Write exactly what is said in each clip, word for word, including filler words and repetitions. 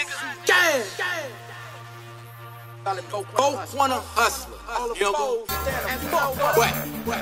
Gang. Both wanna hustle. You know, what?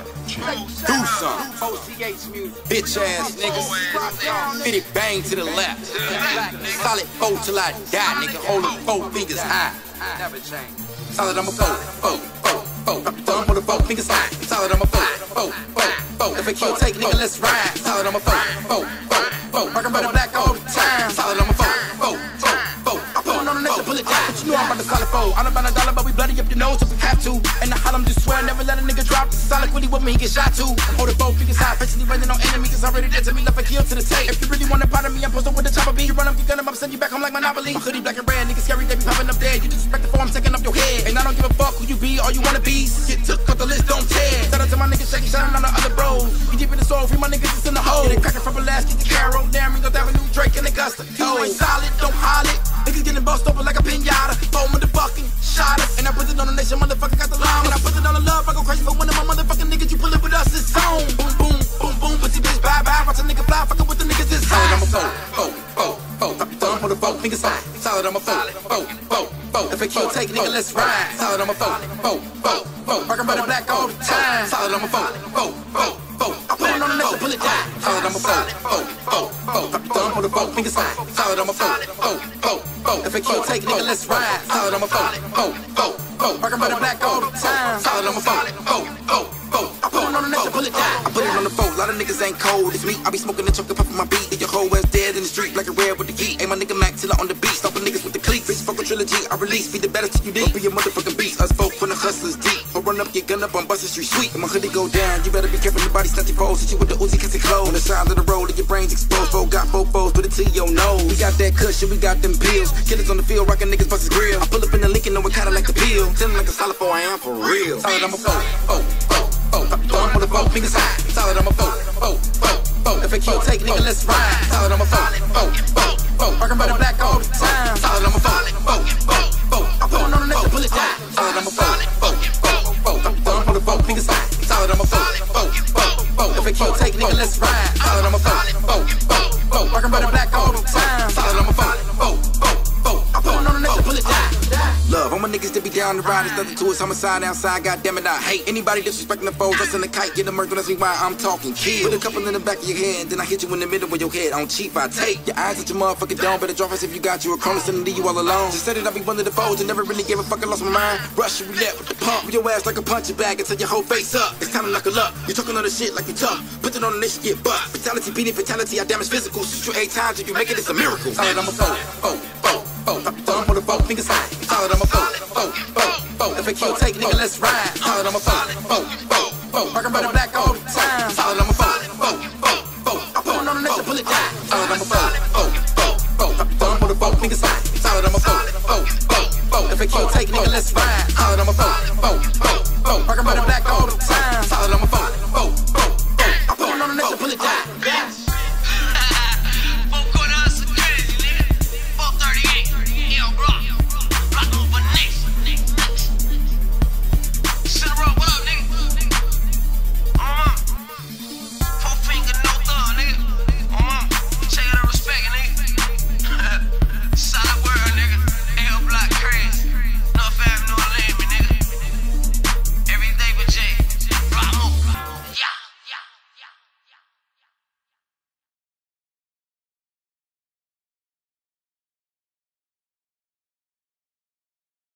Do something. Bitch ass niggas. Fitty bang to the left. Solid four till I die, nigga. Holding four fingers high. Never change. Solid, I'm a four, four, four, four. Thumb on the four fingers high. Solid, I'm a four, four, four, four. If it can't take, nigga, let's ride. Solid, I'm a four, four, four, four. Rockin' by the black all the time. Solid, I'm a four, four, four, four. I'm pulling on the next to pull it down. But you know I'm about to solid four. I'm about a dollar, but we bloody up your nose if we have to. And I holler, I'm just swear, never let a nigga drop. Solid quitty with me, he get shot too. Hold the four fingers high, patiently running on enemy, cause already dead to me, left a kill to the tape. If you really want a part of me, I'm posted with the chopper beat. You run up, you gun him up, send you back home like Monopoly. My hoodie black and red, niggas scary, they be popping up dead. You disrespect the form, I'm taking up your head. And I don't give a fuck who you be, all you wanna be. Get took off the list, don't tear. Shout out to my niggas shaking, shining on the other bros. You deep in the soul, free my niggas just in the hole. They cracking from Alaska, the Carol, damn, Ringo Avenue, Drake and Augusta. You ain't solid, don't holler it. Niggas getting bust open like a pinata. Four motherfucking shot us. And I put it on the nation, motherfucker got the line. And I put it on the love, I go crazy for one of my motherfucking niggas. You pull it with us, it's on. Boom, boom, boom, boom, pussy bitch, bye, bye. Watch a nigga fly, fucking with the niggas, it's high. I'm a four, four, four, four. Thumb on the four, fingers high. Solid, I'm a four, four, four, four. If it can't take, nigga, let's ride. Solid, I'm a four, four, four, four. Rockin' by the black all the time. Solid, I'm a four, four, four, four. I'm pulling on the next to pull it down. Solid, I'm a four, four, four, four. Thumb on the four, fingers high. Solid, I'm a four, four, four, four. If it can't take, nigga, let's ride. Solid, I'm a four, four, four, four. Rockin' by the black all the time. Solid, I'm a four, four, four, four. I'm pulling on the next to pull it down. I put it on the four. A lot of niggas ain't cold. It's me. I be smoking and choking, puffin' my beat. Your whole ass dead in the street, black and red with the key. Ain't my nigga Mac till I on the beat. Stopping niggas with the cleats. Bitch, fuck a trilogy. I release. Be the baddest till you deep. Be a motherfucking beast. Us folk when the hustlers deep. Or run up, get gun up on Bustin' Street Sweet. And my hoodie go down. You better be careful. Nobody snatchy foes. Hit you with the Uzi cause it close. On the side of the road, your brains exposed. Folk got four foes, put it to your nose. We got that cushion, we got them pills. Killers on the field, rockin' niggas bust his grill. I pull up in the Lincoln, know it kinda like the pill. Tellin' like a solid four, I am for real. Solid, I'm a four, four, four, four. Thumb on the four, fingers high. Solid, I'm a four, four, four, four. If it can't take, nigga, let's ride. Solid, I'm a four, four, four, four. Rockin' by the black all the time. Solid, I'm a four, four, four, four. I'm pulling on the next to pull it down. Solid, I'm a four, four, four, four. Thumb on the four, fingers high. Solid, I'm a four, four, four, four. If it can't take, nigga, let's ride. Solid, I'm a four, four, four, four. Rockin' by the black all the time. Solid, I'm a four, four, four, four. I'm pulling on the next to pull it down. Love, all my niggas that be down the ride. It's nothing to us, homicide outside, goddamn it, I hate anybody disrespecting the foes. That's in the kite, get a murder, that's me why I'm talking kill. Put a couple in the back of your head, then I hit you in the middle of your head. On cheap, I take your eyes at your motherfucking dome. Better drop us if you got you a cronus and leave you all alone. Just said it, I be one of the foes and never really gave a fuck, I lost my mind. Russian roulette with the pump, with your ass like a punching bag until your whole face up. It's time to knuckle up, you talking all the shit like you tough. Put it on the nation, get bust. Fatality, beating fatality, I damage physical. Shoot you eight times, if you make it, it's a miracle. Solid, I'm a four, four, four, four. Thumb on the four, fingers high. Solid, I'm a four, four, four, four. If it can't take, nigga, let's ride. Solid, I'm a four, four, four, four. Rockin' by the black all the time. Solid, I'm a four, four, four, four. I'm pulling on the next to pull it down. Solid, I'm a four, four, four, four. Thumb on the four, fingers high. Solid, I'm a four, four, four, four. If it can't take, nigga, let's ride. Solid, I'm a four, four, four, four. Rockin' by the black all